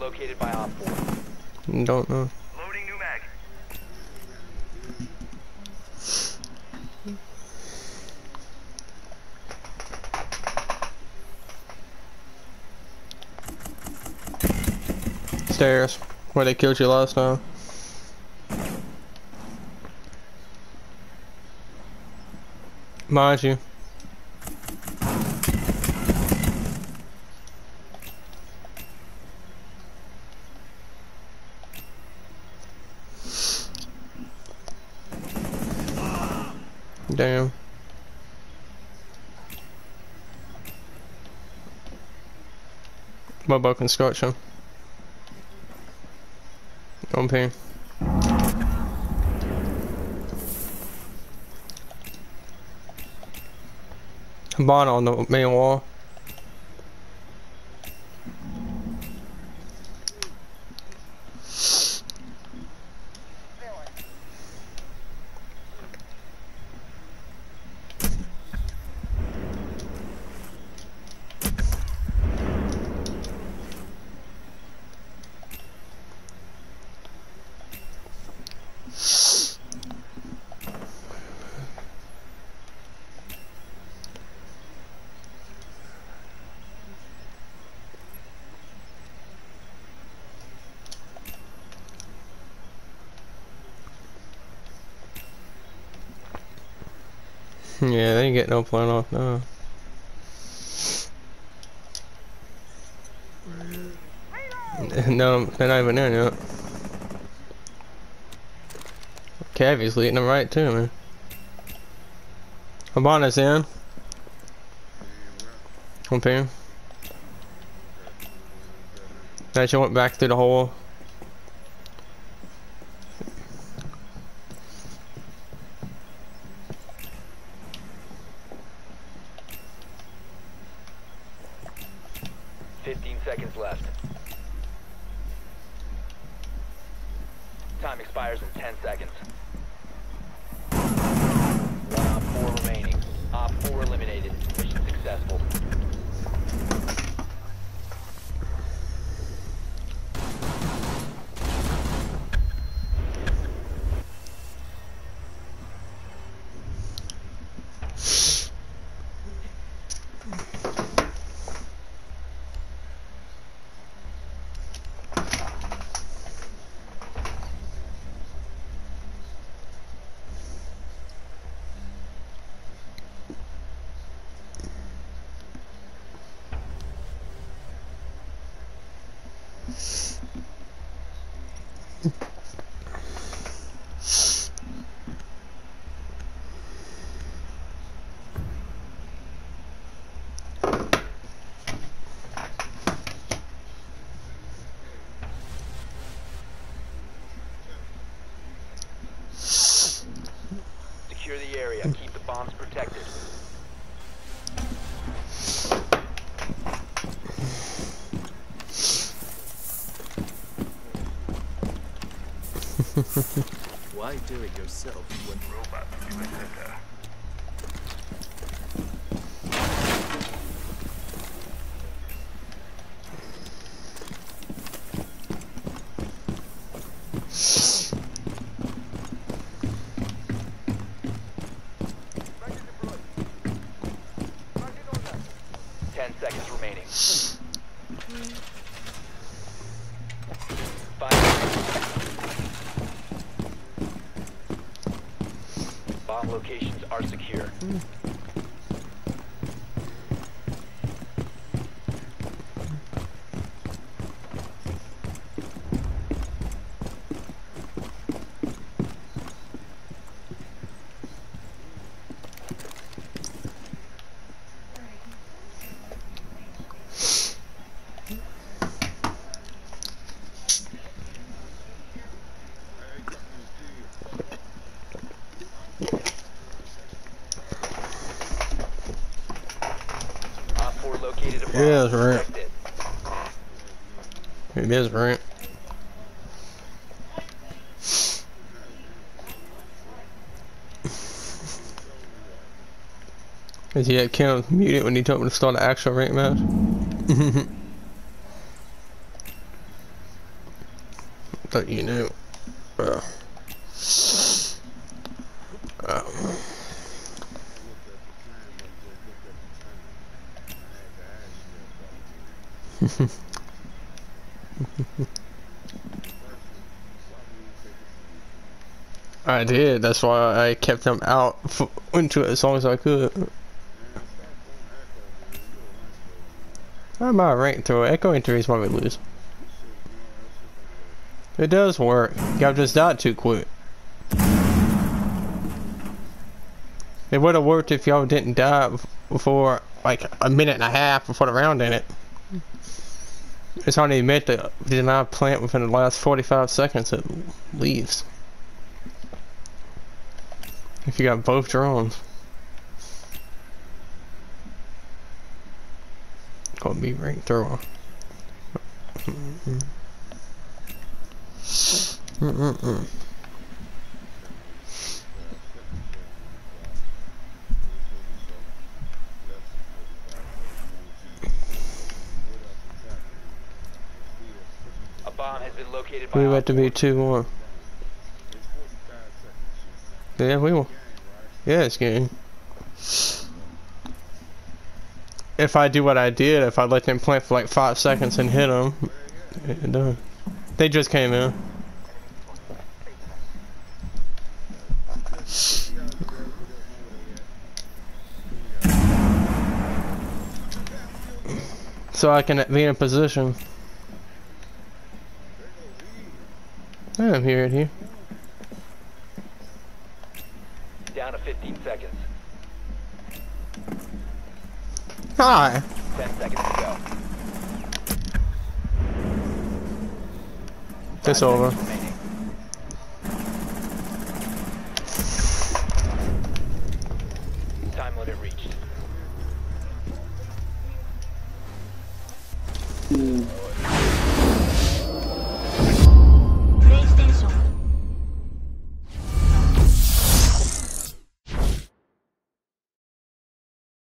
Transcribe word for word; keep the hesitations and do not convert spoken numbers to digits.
located by Op four. Don't know. Loading new mag. Stairs, where they killed you last time. Mind you. Damn. What about construction? On ping. Bond on the main wall. Yeah, they ain't getting no plan off now. No, they're not even there yet. Cavi's leading them right too, man. Habana's in. On ping. That she went back through the hole. Fifteen seconds left. Time expires in ten seconds. One Op four remaining. Op four eliminated. Mission successful. Secure the area. Keep the bombs protected. Why do it yourself when robots do it better? Ten seconds remaining. Five seconds. Bomb locations are secure. Located a bomb. Yeah, that's right. Protect it. It is right. Is he at Kim muted when he told me to start an actual rank match? thought you knew. Uh, um. I did. That's why I kept them out f into it as long as I could. I'm not ranked through Echo entry is why we lose. It does work. Y'all just died too quick. It would have worked if y'all didn't die before like a minute and a half before the round ended. It's only meant to deny plant within the last forty-five seconds it leaves. If you got both drones. Gonna be ranked through. Mm-mm. Mm-mm. A bomb has been located by We about to be two one. Yeah, we will. Yeah, it's game. If I do what I did, if I let them plant for like five seconds and hit them, it done. They just came in. So I can be in position. I'm here, here. down to fifteen seconds. Hi. ten seconds to go. It's Five over. seconds remaining. Time limit reached. Mm.